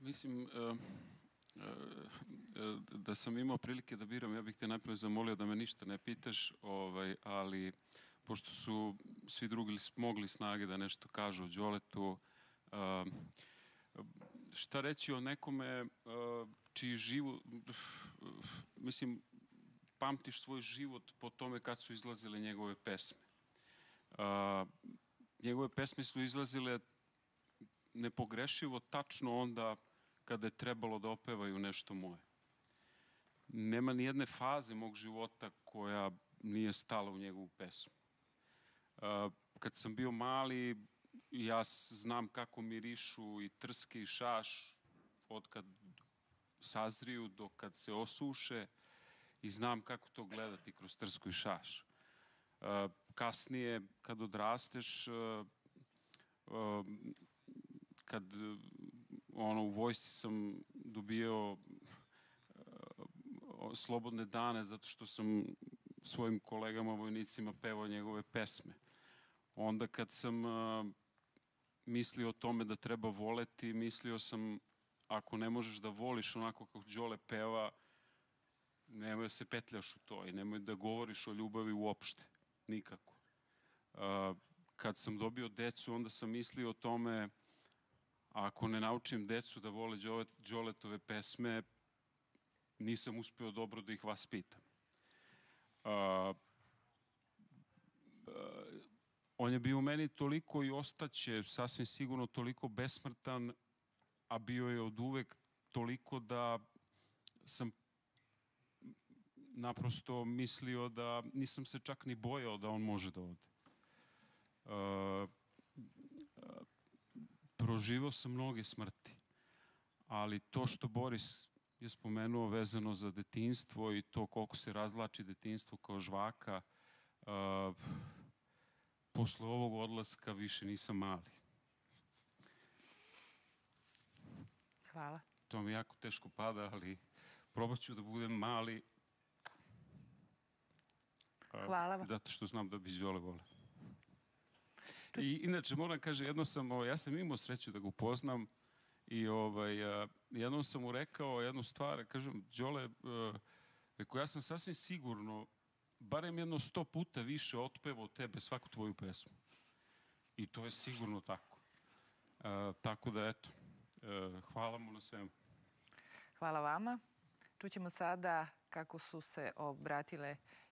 Mislim, da sam imao prilike da biram, ja bih te najprije zamolio da me ništa ne pitaš, ali pošto su svi drugi smogli snage da nešto kažu o Đoletu, šta reći o nekome čiji život, mislim, pamtiš svoj život po tome kad su izlazile njegove pesme. Njegove pesme su izlazile nepogrešivo tačno onda kada je trebalo da opevaju nešto moje. Nema ni jedne faze mog života koja nije stala u njegovu pesmu. Kad sam bio mali, ja znam kako mirišu i trske i šaš od kad sazriju do kad se osuše i znam kako to gledati kroz trsku i šaš. Kasnije, kad odrasteš, kad u vojsci sam dobio slobodne dane zato što sam svojim kolegama vojnicima pevao njegove pesme. Onda kad sam mislio o tome da treba voleti, mislio sam ako ne možeš da voliš onako kako Đole peva, nemoj da se petljaš u to i nemoj da govoriš o ljubavi uopšte. Nikako. Kad sam dobio decu, onda sam mislio o tome ako ne naučim decu da vole Đoletove pesme, nisam uspeo dobro da ih vaspitam. On je bio u meni toliko i ostaće sasvim sigurno toliko besmrtan, a bio je od uvek toliko da sam naprosto mislio da nisam se čak ni bojao da on može da ode. Proživao sam mnoge smrti, ali to što Boris je spomenuo vezano za detinjstvo i to koliko se razvlači detinjstvo kao žvaka, posle ovog odlaska više nisam mali. Hvala. To mi jako teško pada, ali probat ću da budem mali. Hvala vam. Zato što znam da bi Đole vole. I inače, moram kažem, ja sam imao sreću da ga upoznam i jednom sam mu rekao jednu stvar, kažem, Đole, rekao, ja sam sasvim sigurno barem jedno 100 puta više otpevao tebe svaku tvoju pesmu. I to je sigurno tako. Tako da, eto, hvala mu na svemu. Hvala vama. Čućemo sada kako su se obratile